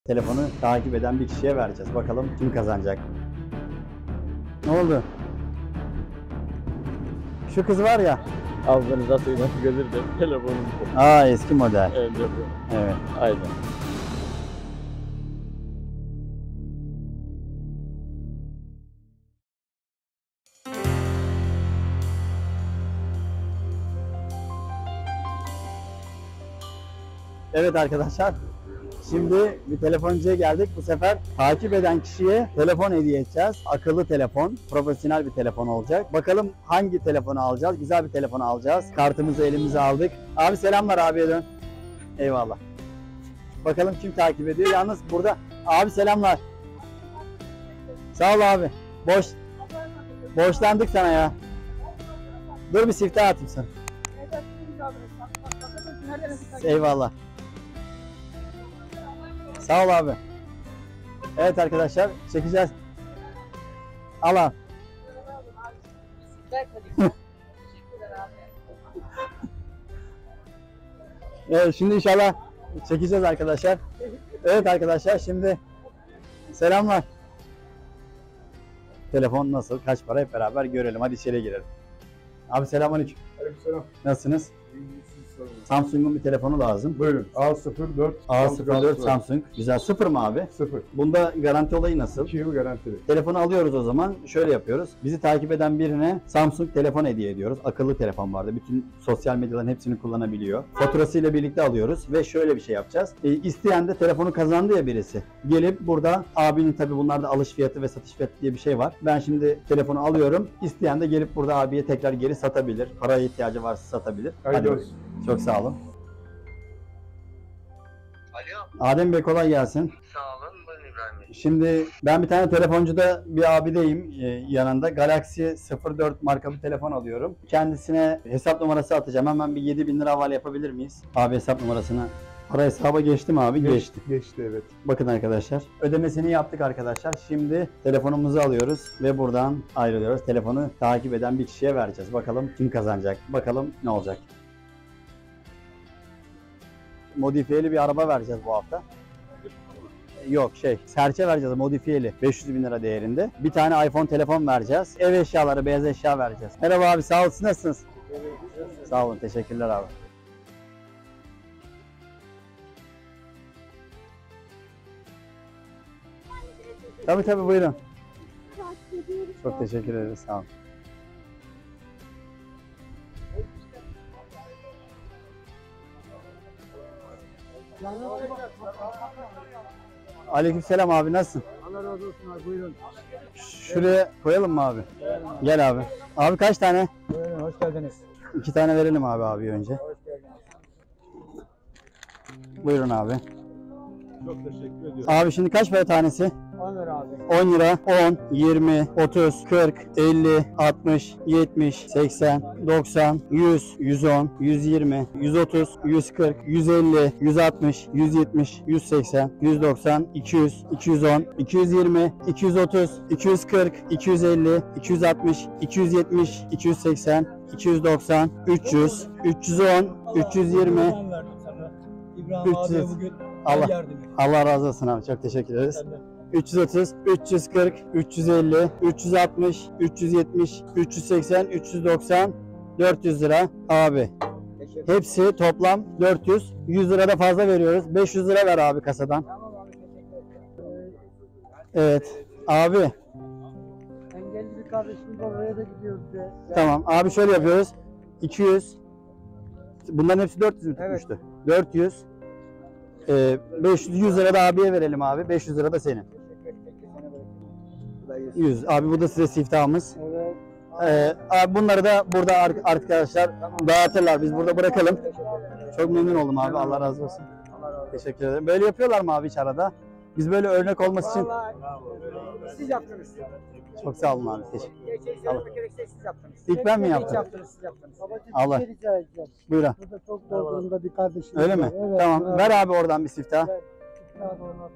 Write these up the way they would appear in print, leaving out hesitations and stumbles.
Telefonu takip eden bir kişiye vereceğiz. Bakalım kim kazanacak. Ne oldu? Şu kız var ya. Ağzınıza suyunu gelirdi. Telefonum bu. Aa, eski model. Evde bu. Evet. Aynen. Evet arkadaşlar. Şimdi bir telefoncuya geldik. Bu sefer takip eden kişiye telefon hediye edeceğiz. Akıllı telefon, profesyonel bir telefon olacak. Bakalım hangi telefonu alacağız? Güzel bir telefon alacağız. Kartımızı elimize aldık. Abi selamlar, abiye dön. Eyvallah. Bakalım kim takip ediyor? Yalnız burada abi selamlar. Sağ ol abi. Borçlandık sana ya. Dur bir siftah atayım sana. Eyvallah. Sağ ol abi. Evet arkadaşlar, çekeceğiz. Al. Evet, şimdi inşallah çekeceğiz arkadaşlar. Evet arkadaşlar, şimdi selamlar. Telefon nasıl, kaç para hep beraber görelim. Hadi içeri girelim. Abi selamünaleyküm. Aleykümselam. Nasılsınız? Samsung'un bir telefonu lazım. Buyurun. A04 A04 Samsung. Güzel. Sıfır mı abi? 0. Bunda garanti olayı nasıl? 2 yıl garantili. Telefonu alıyoruz o zaman. Şöyle yapıyoruz. Bizi takip eden birine Samsung telefon hediye ediyoruz. Akıllı telefon vardı. Bütün sosyal medyaların hepsini kullanabiliyor. Faturasıyla birlikte alıyoruz ve şöyle bir şey yapacağız. İsteyen de telefonu kazandı ya birisi. Gelip burada abinin, tabii bunlarda alış fiyatı ve satış fiyatı diye bir şey var. Ben şimdi telefonu alıyorum. İsteyen de gelip burada abiye tekrar geri satabilir. Paraya ihtiyacı varsa satabilir. Hayırlı olsun. Çok sağ olun. Alo, Adem Bey kolay gelsin. sağ olun. Buyurun İbrahim Bey. Şimdi ben bir tane telefoncuda bir abideyim, yanında Galaxy 04 marka bir telefon alıyorum. Kendisine hesap numarası atacağım. Hemen bir 7.000 lira havale yapabilir miyiz? Abi hesap numarasını. Para hesaba geçti mi abi? Geçti. Geçti evet. Bakın arkadaşlar. Ödemesini yaptık arkadaşlar. Şimdi telefonumuzu alıyoruz ve buradan ayrılıyoruz. Telefonu takip eden bir kişiye vereceğiz. Bakalım kim kazanacak? Bakalım ne olacak? Modifiyeli bir araba vereceğiz bu hafta. Yok serçe vereceğiz, modifiyeli 500.000 lira değerinde. Bir tane iPhone telefon vereceğiz. Ev eşyaları, beyaz eşya vereceğiz. Merhaba abi, sağ olun, siz nasılsınız? Sağ olun, teşekkürler abi. Tabii buyurun. Çok teşekkür ederiz, sağ olun. Aleykümselam abi, nasılsın? Allah razı olsun abi, buyurun. Şuraya koyalım mı abi? Gel abi. Abi kaç tane? Buyurun, hoş geldiniz. 2 tane verelim abi önce. Hoş geldiniz. Buyurun abi. Çok teşekkür ediyorum. Abi şimdi kaç para tanesi? 10 lira abi. 10 lira, 10, 20, 30, 40, 50, 60, 70, 80, 90, 100, 110, 120, 130, 140, 150, 160, 170, 180, 190, 200, 210, 220, 230, 240, 250, 260, 270, 280, 290, 300, 310, 320. İbrahim 300. abi bugün Allah yardım et. Allah razı olsun abi, çok teşekkür ederiz. 330, 340, 350, 360, 370, 380, 390, 400 lira abi. Hepsi toplam 400. 100 lira da fazla veriyoruz. 500 lira ver abi kasadan. Tamam abi, teşekkür ederim. Evet abi, Engelli bir kardeşimiz var, oraya da gidiyoruz de. tamam abi, şöyle yapıyoruz. 200. Bunların hepsi 400 mü Evet. tutmuştu? 400. 500, 100 lira da abiye verelim abi. 500 lira da senin. 100. Abi bu da size siftahımız. Evet. Abi bunları da burada arkadaşlar dağıtırlar. Biz burada bırakalım. Çok memnun oldum abi. Allah razı olsun. Allah razı olsun. Teşekkür ederim. Böyle yapıyorlar mı abi hiç arada? Biz böyle örnek olması için Vallahi siz yaptınız. çok sağ olun abi. Teşekkür Gerçeği söylemek gerekirse siz yaptınız. İlk ben mi Hiç yaptım? yaptınız, siz yaptınız. Allah. Bir şey rica edeceğim. Buyurun. Burada çok zor durumda bir kardeşimiz Öyle mi? var. Evet, Tamam. evet. Ver abi oradan bir siftah. Evet. Daha da anlatalım.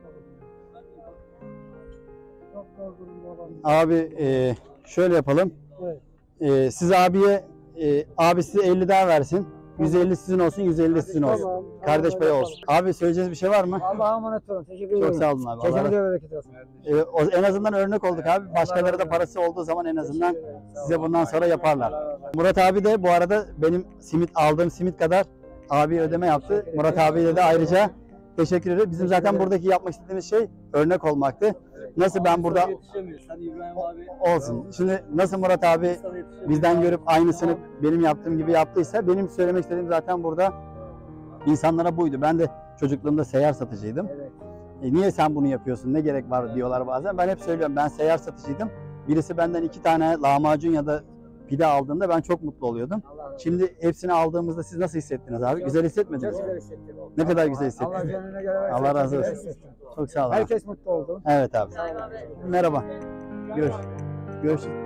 Çok zor durumda olan. Abi şöyle yapalım. Evet. Siz abiye abi size 50 daha versin. 150 sizin olsun, 150 sizin olsun. Tamam. Kardeş payı olsun. Abi söyleyeceğiniz bir şey var mı? Allah'a emanet olun. Teşekkür ederim. Çok sağ olun abi. Allah Kesene razı- de bereket olsun. En azından örnek olduk abi. Başkaları da parası olduğu zaman en azından size bundan sonra yaparlar. Murat abi de bu arada benim aldığım simit kadar abi ödeme yaptı. Murat abiye de ayrıca teşekkür ederim. Bizim zaten buradaki yapmak istediğimiz şey örnek olmaktı. Nasıl ben burada Sen İbrahim abi olsun. Şimdi nasıl Murat abi bizden görüp aynısını benim yaptığım gibi yaptıysa benim söylemek istediğim zaten burada insanlara buydu. Ben de çocukluğumda seyyar satıcıydım. Evet. Niye sen bunu yapıyorsun? Ne gerek var diyorlar bazen. Ben hep söylüyorum ben seyyar satıcıydım. Birisi benden 2 tane lahmacun ya da pide aldığında ben çok mutlu oluyordum. Şimdi hepsini aldığımızda siz nasıl hissettiniz abi? Güzel hissetmediniz Çok mi? güzel hissettim. Ne kadar güzel Allah hissettiniz? gönlüne göre versin. Allah razı Çok güzel olsun. hissettim. Çok sağ olun. abi. Herkes mutlu oldu. Evet abi. Merhaba. Görüşürüz.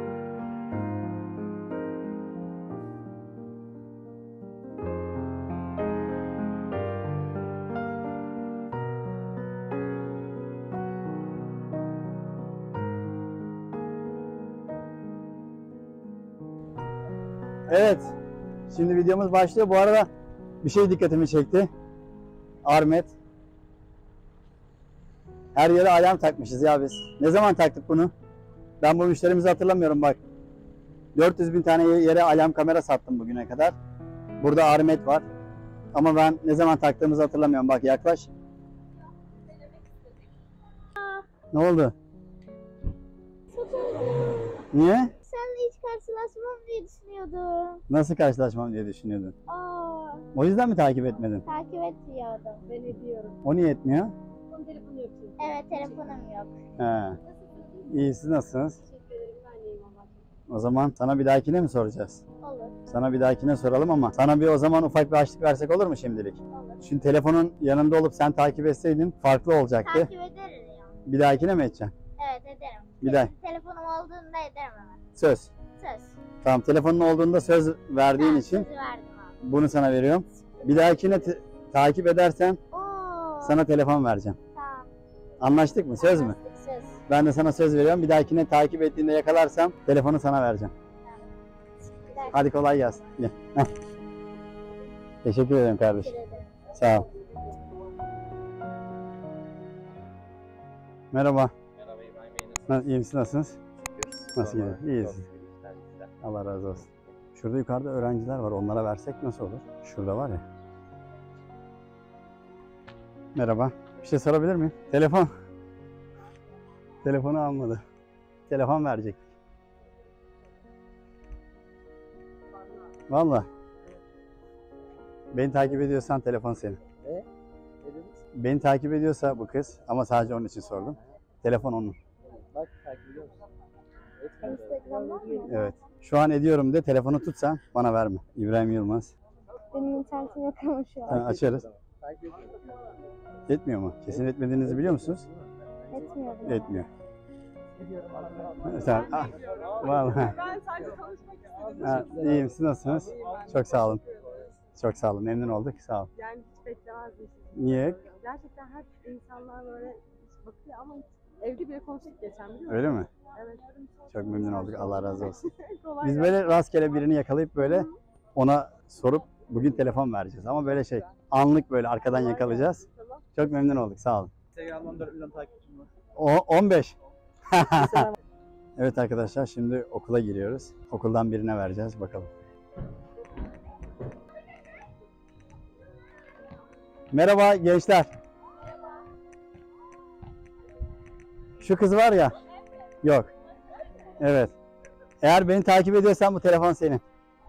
Evet. Şimdi videomuz başlıyor. Bu arada bir şey dikkatimi çekti. Ahmet. Her yere alarm takmışız ya biz. Ne zaman taktık bunu? Ben bu müşterimizi hatırlamıyorum bak. 400.000 tane yere alarm kamera sattım bugüne kadar. Burada Ahmet var. Ama ben ne zaman taktığımızı hatırlamıyorum. Bak yaklaş. Ne oldu? Niye? Seninle hiç karşılaşmam diye düşünüyordum. Nasıl karşılaşmam diye düşünüyordun? O yüzden mi takip etmedin? Takip etmiyordum. Ben ediyorum. O niye etmiyor? Onun telefonu yok çünkü. Evet, telefonum yok. He. İyi, siz nasılsınız? Teşekkür ederim. Ben deyim ama. O zaman sana bir dahakine mi soracağız? Olur. Sana bir dahakine soralım ama sana bir o zaman ufak bir açlık versek olur mu şimdilik? Olur. Şimdi telefonun yanında olup sen takip etseydin farklı olacaktı. Takip ederim ya. Bir dahakine mi edeceksin? Evet, ederim. Bir daha. Telefonum olduğunda ederim hemen. Söz. Söz. Tamam, telefonun olduğunda söz verdiğin Ben için sözü verdim abi. bunu sana veriyorum. Bir dahakine takip edersen Oo. sana telefon vereceğim. Tamam. Anlaştık mı? Söz mü? Anlaştık, söz. Ben de sana söz veriyorum. Bir dahakine takip ettiğinde yakalarsam telefonu sana vereceğim. Bir dakika. Hadi kolay gelsin. Gel. Heh. Teşekkür ederim kardeşim. Teşekkür ederim. Sağ ol. Merhaba. Merhaba İbrahim Bey İyi misiniz? Nasılsınız? Nasıl gidiyor? İyiyiz. Nasıl gidiyor? Allah razı olsun. Şurada yukarıda öğrenciler var. Onlara versek nasıl olur? Şurada var ya. Merhaba. Bir şey sorabilir miyim? Telefon. Telefonu almadı. Telefon verecek. Vallahi. Beni takip ediyorsan telefon senin. Beni takip ediyorsa bu kız ama sadece onun için sordum. Telefon onun. Bak takip ediyor musun? Instagram'dan mı? Evet. Şu an ediyorum de telefonu tutsan bana verme. İbrahim Yılmaz. Benim internetim yok ama şu Ha, an. açarız. Takip ediyor. Etmiyor mu? Kesin etmediğinizi biliyor musunuz? Etmiyorum. Etmiyor. Sen, vallahi. Ben sadece tanışmak istedim. Ha, iyiyim. Siz nasılsınız? Çok sağ olun. Çok sağ olun. Memnun olduk. Sağ olun. Yani hiç beklemezdim sizi. Niye? Gerçekten hep insanlar böyle hiç bakıyor ama hiç evli bile konuştuk geçen biliyor musun? Öyle mi? Evet. Çok memnun olduk. Allah razı olsun. Kolay Biz gelsin. böyle rastgele birini yakalayıp böyle ona sorup bugün telefon vereceğiz. Ama böyle şey anlık böyle arkadan yakalayacağız. Tamam. Çok memnun olduk. Sağ olun. Instagram'dan 4 milyon takipçim var. 15. Evet arkadaşlar şimdi okula giriyoruz. Okuldan birine vereceğiz bakalım. Merhaba gençler. Şu kız var ya. Yok. Evet. Eğer beni takip ediyorsan bu telefon senin.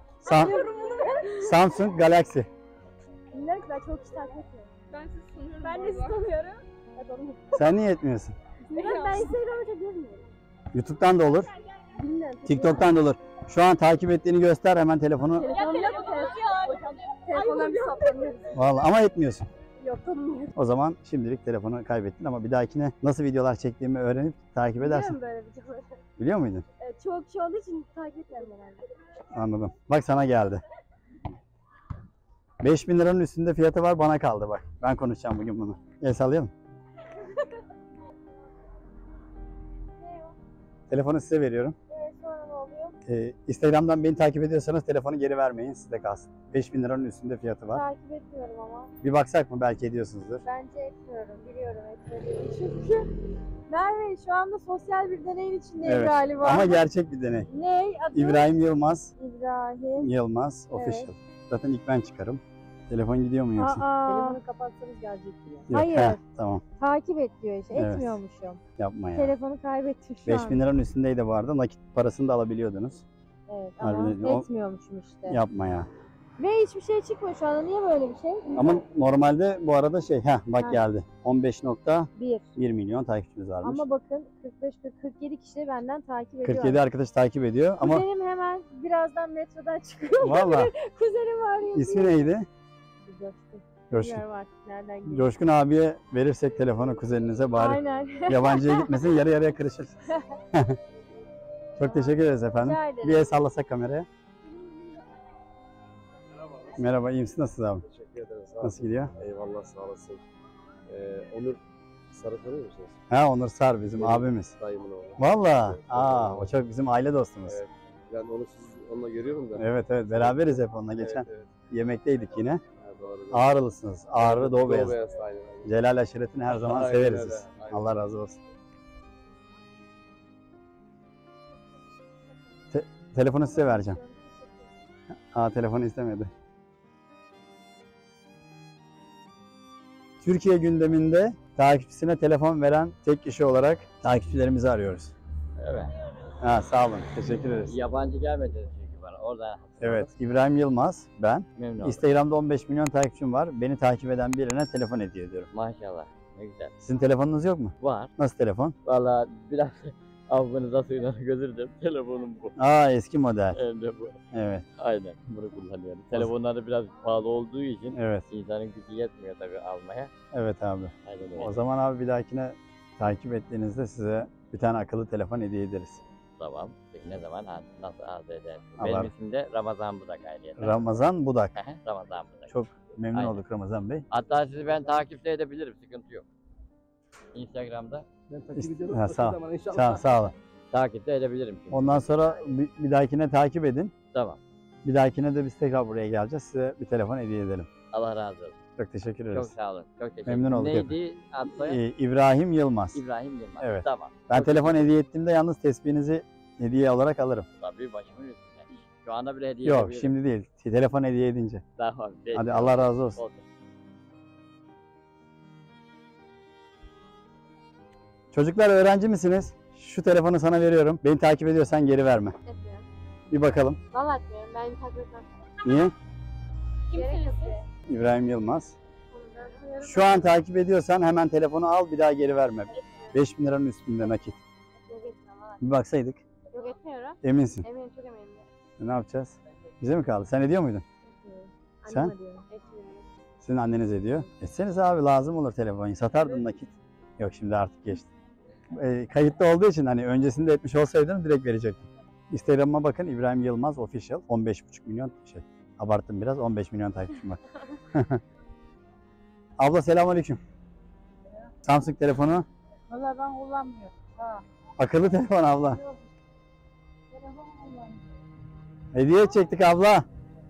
Samsung Galaxy. Bilmiyorum ki ben çok kişi takip etmiyorum. Ben sizi tanıyorum. Ben de sizi tanıyorum. Evet onu. Sen niye etmiyorsun? Bilmiyorum, ben Instagram'ı çok görmüyorum. YouTube'dan da olur. Bilmiyorum. TikTok'tan da olur. Şu an takip ettiğini göster hemen telefonu. Telefonum yok mu? Telefondan bir saplanıyoruz. Vallahi ama etmiyorsun. Yok tanımıyorum. O zaman şimdilik telefonu kaybettin ama bir dahakine nasıl videolar çektiğimi öğrenip takip edersin. Biliyorum böyle videoları. Biliyor muydun? Çok kişi olduğu için takip etmiyorum genelde. Anladım. Bak sana geldi. 5.000 liranın üstünde fiyatı var, bana kaldı bak. Ben konuşacağım bugün bunu. El sallayalım. Telefonu size veriyorum. Sonra ne oluyor? Instagram'dan beni takip ediyorsanız telefonu geri vermeyin, sizde kalsın. 5.000 liranın üstünde fiyatı var. Takip etmiyorum ama. Bir baksak mı? Belki ediyorsunuzdur. Bence etmiyorum. Biliyorum etmediğimi. Çünkü Merve şu anda sosyal bir deneyin içindeyim Evet. galiba. Ama gerçek bir deney. Ney? Adı? İbrahim Yılmaz, İbrahim. Official. Zaten ilk ben çıkarım. Telefon gidiyor mu yoksa? Telefonu kapatsanız gelecek diyor. Yok. Hayır. Heh, tamam, Takip et diyor işte. Evet. Etmiyormuşum. yapma ya. Telefonu kaybettim şu 5.000 an. liranın üstündeydi bu arada. Nakit parasını da alabiliyordunuz. Evet ama Harbiden o- etmiyormuşum işte. Yapma ya. Ve hiçbir şey çıkmıyor şu anda. Niye böyle bir şey? Ama normalde bu arada bak Ha. geldi. 15.1 bir. milyon takipçimiz varmış. Ama bakın 47 kişi de benden takip ediyor. 47 arkadaş takip ediyor ama Kuzenim hemen birazdan metrodan çıkıyor. valla Kuzenim var ya. ismi neydi? Coşkun. Coşkun. Bilmiyorum artık nereden geliyor. Coşkun abiye verirsek telefonu kuzeninize bari. Aynen. Yabancıya gitmesin, yarı yarıya kırışır. Çok teşekkür ederiz efendim. Rica ederim. Bir el sallasak kameraya. Merhaba, iyi misin? Nasılsınız abi? Teşekkür ederiz. Sağ Nasıl olsun. gidiyor? Eyvallah sağ olasın. Onur Sarı tanıyor musunuz? Ha, Onur Sar bizim abimiz. Dayımın oğlu. Valla. Evet, O çok bizim aile dostumuz. Evet. Ben onu onunla görüyorum da. Evet, beraberiz hep onunla geçen. Evet. Yemekteydik yine. Ha, doğru. Ağrılısınız. Ağrı Doğu Beyazıt. Beyazıt, aynen. Celal aşiretini her zaman Aynen severiz öyle, biz. aynen. Allah razı olsun. Telefonu size vereceğim. Telefonu istemedi. Türkiye gündeminde takipçisine telefon veren tek kişi olarak takipçilerimizi arıyoruz. Evet. Sağ olun. Teşekkür ederiz. Yabancı gelmedi çünkü bana. Orada Evet. İbrahim Yılmaz ben. memnun oldum. Instagram'da 15 milyon takipçim var. Beni takip eden birine telefon hediye ediyorum. Maşallah. Ne güzel. Sizin telefonunuz yok mu? Var. Nasıl telefon? Valla biraz avınıza suyuna gözürdüm. Telefonum bu. Eski model. Hem de bu. Evet. Aynen. Bunu kullanıyorum. Telefonlar da biraz pahalı olduğu için Evet. insanın gücü yetmiyor tabii almaya. Evet abi. Aynen öyle. O zaman abi bir dahakine takip ettiğinizde size bir tane akıllı telefon hediye ederiz. Tamam. Peki ne zaman nasıl arzu edersin? Allah- Benim ismim de Ramazan Budak ailesi. Ramazan Budak. Ramazan Budak. Çok memnun Aynen. olduk Ramazan Bey. Hatta sizi ben takipte edebilirim. Sıkıntı yok. Instagram'da Ben takip İst- ediyorum. Ha, sağ ol. Zaman inşallah. Sağ olun. takipte edebilirim şimdi. Ondan sonra bir dahakine takip edin. Tamam. Bir dahakine de biz tekrar buraya geleceğiz. Size bir telefon hediye edelim. Allah razı olsun. Çok teşekkür Çok ederiz. sağ olun. Çok teşekkür Memnun olduk Neydi adlı? İbrahim Yılmaz. İbrahim Yılmaz. Evet. Tamam. Ben Çok telefon hediye ettiğimde yalnız tespihinizi hediye olarak alırım. Tabii başımın üstünde. Şu anda bile hediye Yok edebilirim. şimdi değil. Telefon hediye edince. Tamam. Hadi Allah razı olsun. Oldu. Çocuklar öğrenci misiniz? Şu telefonu sana veriyorum. Beni takip ediyorsan geri verme. Etmiyorum. Bir bakalım. Valla etmiyorum. Ben takip etmem. Niye? Kimsiniz? İbrahim Yılmaz. Şu an takip ediyorsan hemen telefonu al, bir daha geri verme. 5.000 liranın üstünde nakit. Yok etmiyorum valla. Bir baksaydık. Yok etmiyorum. Eminsin. Eminim çok eminim. Ne yapacağız? Bize mi kaldı? Sen ediyor muydun? Etmiyorum. Sen? Anneme diyorum. Etmiyorum. Sizin anneniz ediyor. Etseniz abi, lazım olur telefonu. Satardın nakit. Yok şimdi artık geçti. Kayıtlı olduğu için hani öncesinde etmiş olsaydın direkt verecektim. Instagram'a bakın, İbrahim Yılmaz Official. 15,5 milyon abarttım biraz, 15 milyon takipçim var. Abla selamünaleyküm. Samsung telefonu. Valla ben kullanmıyorum. Akıllı telefon abla. Telefon kullanmıyorum. Hediye çektik abla.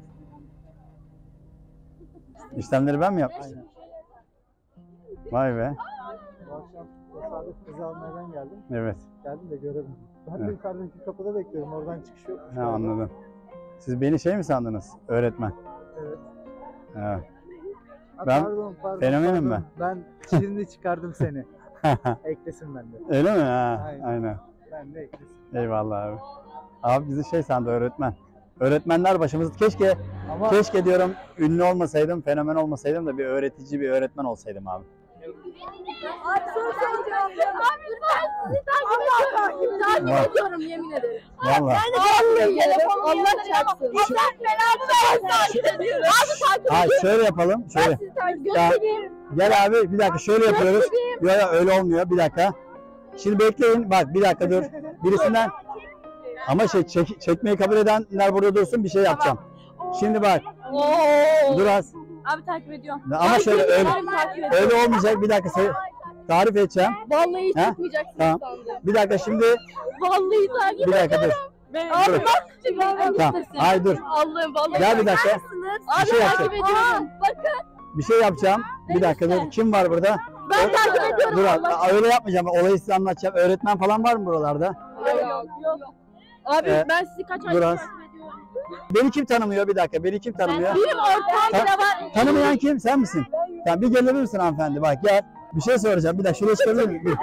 İşlemleri ben mi yaptım? Aynen. Vay be. Bu akşam tesadüf kızı almaya ben geldim. Evet. Geldim de göremedim. Ben de Evet. yukarıdaki kapıda bekliyorum. Oradan çıkış yok. Ha, anladım. Siz beni şey mi sandınız? Öğretmen. Evet. Ha. Ha, Ben pardon, fenomenim pardon. Ben şimdi çıkardım seni. Eklesin bende. Öyle mi? Ha, Aynen. aynen. Ben de eklesin. Eyvallah abi. Abi bizi şey sandı, öğretmen. Öğretmenler başımızda. Ama Keşke diyorum ünlü olmasaydım, fenomen olmasaydım da bir öğretici, bir öğretmen olsaydım abi. Abi soru soracağım. Abi ben sizi takip ediyorum yemin ederim. Vallahi. Vallahi telefonu Allah çarpsın. Allah belamı versin takip ediyorum. Abi takip Hayır şöyle yapalım. Şöyle. sizi takip göstereyim. Gel abi bir dakika şöyle yapıyoruz. Yok yok öyle olmuyor. Bir dakika. Şimdi bekleyin. Bak bir dakika dur. Birisinden ama çekmeyi kabul edenler burada dursun, bir şey yapacağım. Şimdi bak. Dur az. Abi takip ediyorum. Ama şöyle öyle. Abi takip ediyorum. Öyle olmayacak. Bir dakika tarif edeceğim. Vallahi hiç Ha? çıkmayacaksın Tamam. sandım. Bir dakika şimdi Vallahi takip bir dakika dur. Dur. Tamam. Hayır dur. Allah'ım vallahi. Gel bir dakika. Abi şey takip yapacak. ediyorum. Bir şey yapacağım. Bir dakika dur. Kim var burada? Ben takip ediyorum. Dur Allah. öyle yapmayacağım. Olayı size anlatacağım. Öğretmen falan var mı buralarda? Yok. Abi ben sizi kaç aydır biraz. takip ediyorum. Beni kim tanımıyor? Bir dakika. Beni kim tanımıyor? Benim ortağım Ta- da var. Tanımayan kim? Sen misin? Tamam bir gelebilir misin hanımefendi? Bak gel. Bir şey soracağım. Bir dakika şuraya çıkabilir miyim? Bir.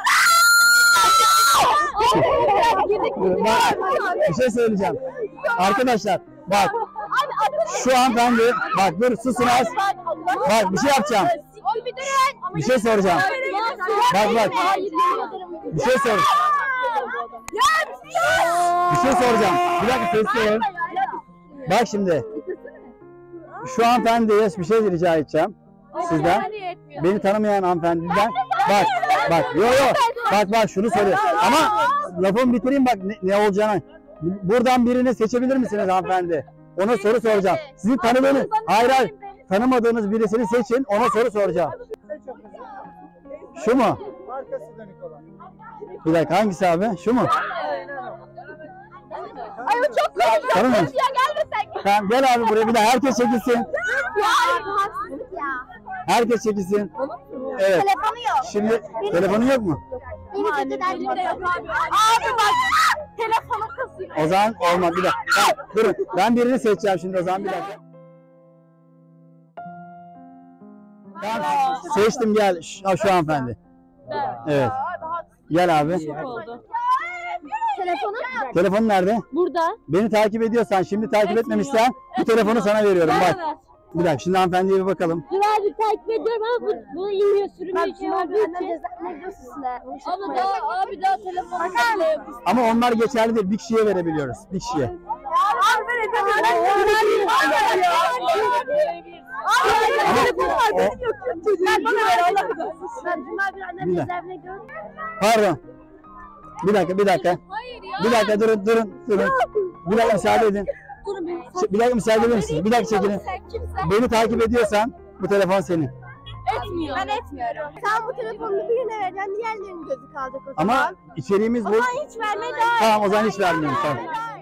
Dur, bak, bir şey söyleyeceğim. Arkadaşlar bak. Şu hanımefendi. Bak dur susun az. Bak bir şey yapacağım. Bir şey soracağım. Bak. Bir şey sor. Bir şey soracağım. Bir dakika sesli olun. Bak şimdi. Şu hanımefendiye bir şey rica edeceğim. Sizden. Beni tanımayan hanımefendiden. Bak. Yo. Bak şunu soruyor. Ama lafımı bitireyim bak ne olacağını. Buradan birini seçebilir misiniz hanımefendi? Ona soru soracağım. Sizin tanıdığınız, hayır. Tanımadığınız birisini seçin. Ona soru soracağım. Şu mu? Arkası dönük olan. Bir dakika hangisi abi? Şu mu? Ay o çok korkunç. Tanımıyor Ya gelmesen. Tamam gel abi buraya bir daha herkes çekilsin. Ya haksızlık ya. Herkes çekilsin. Evet. Telefonu yok. Şimdi telefonun yok mu? Benim de yok abi. Abi bak. Telefonu kasıyor. O zaman olmaz bir dakika. Tamam, durun. Ben birini seçeceğim şimdi o zaman bir dakika. Tamam. Seçtim gel. Şu hanımefendi. Evet. Gel abi. Telefonu Telefonun nerede? burada. Beni takip ediyorsan şimdi takip etmemişsen bu telefonu sana veriyorum bak. Bir dakika şimdi hanımefendiye bir bakalım. Dur abi takip ediyorum ama bu inmiyor sürünüyor şey olduğu için. Ne diyorsun sen? Ama daha telefonu Ama onlar geçerli değil. Bir kişiye verebiliyoruz. Bir kişiye. Bir dakika. Pardon. Bir dakika. Bir dakika durun. Bir dakika müsaade edin. Bir dakika müsaade eder misiniz? Bir dakika çekilin. Beni takip ediyorsan bu telefon senin. Etmiyor. Ben etmiyorum. Sen bu telefonunu birine vereceksin, diğerlerinin gözü kalacak o zaman. Ama içeriğimiz bu. Ama hiç verme daha. Tamam o zaman hiç vermiyorum. Tamam.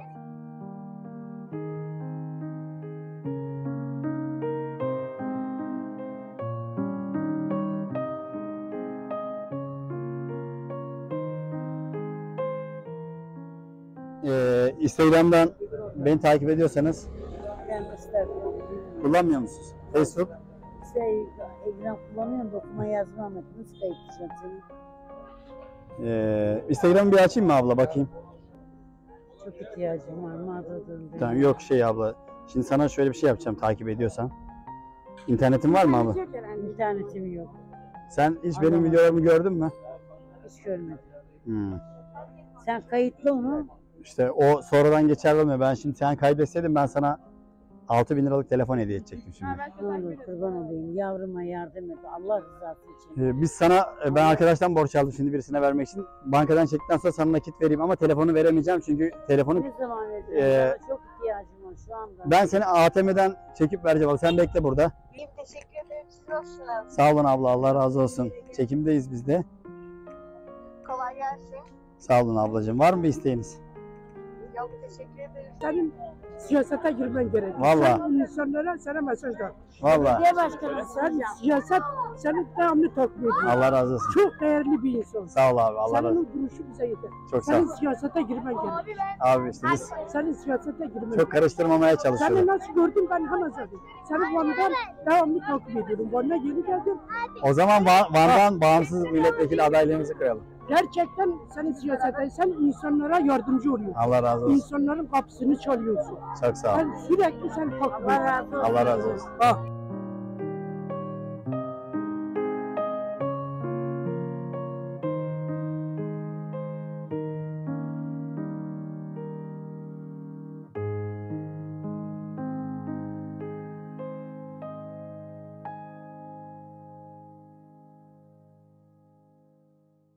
Instagram'dan beni takip ediyorsanız Ben istemiyorum. kullanmıyor musunuz? Facebook? Ekran kullanıyorum. Dokuma yazmam. Nasıl kayıtlayacağım seni? Instagram'ı bir açayım mı abla bakayım? Çok ihtiyacım var. Mağazada Tamam yok abla. Şimdi sana şöyle bir şey yapacağım takip ediyorsan. İnternetin var mı abla? İnternetim yok. Sen hiç benim videolarımı gördün mü? Hiç görmedim. Hmm. Sen kayıtlı onu. İşte o sonradan geçerli olmuyor. Ben şimdi sen kaydetseydim ben sana 6.000 liralık telefon hediye edecektim şimdi. Ne olur kurban olayım. Yavruma yardım et. Allah rızası için. Biz sana, ben arkadaştan borç aldım şimdi birisine vermek için. Bankadan çektikten sonra sana nakit vereyim ama telefonu veremeyeceğim çünkü telefonu Ne zaman edeceğim? Çok ihtiyacım var şu anda. ben seni ATM'den çekip vereceğim. Sen bekle burada. İyiyim, teşekkür ederim. Siz nasılsınız? Sağ olun abla, Allah razı olsun. Çekimdeyiz biz de. Kolay gelsin. Sağ olun ablacığım. Var mı bir isteğiniz? Yok, teşekkür ederim. Senin siyasete girmen gerekiyor. Vallahi. Sen insanlara sana mesaj ver. Vallahi. Diye başkanım. Sen siyaset seni devamlı takip ediyor. Allah razı olsun. Çok değerli bir insansın. Sağ ol abi. Allah razı Senin olsun. o duruşu bize yeter. Çok sağ Senin ol. siyasete girmen gerekiyor. Abi işte biz Senin siyasete girmen çok gerekiyor. karıştırmamaya Seni çalışıyoruz. nasıl gördüm ben hemen söyledim. Seni Van'dan devamlı takip ediyorum. Van'a yeni geldim. O zaman Van'dan bağımsız milletvekili adaylığımızı koyalım. Gerçekten senin siyasete, sen insanlara yardımcı oluyorsun. Allah razı olsun. İnsanların kapısını çalıyorsun. Çok sağ ol. Ben sürekli seni takip ediyorum. Allah razı olsun. Ah,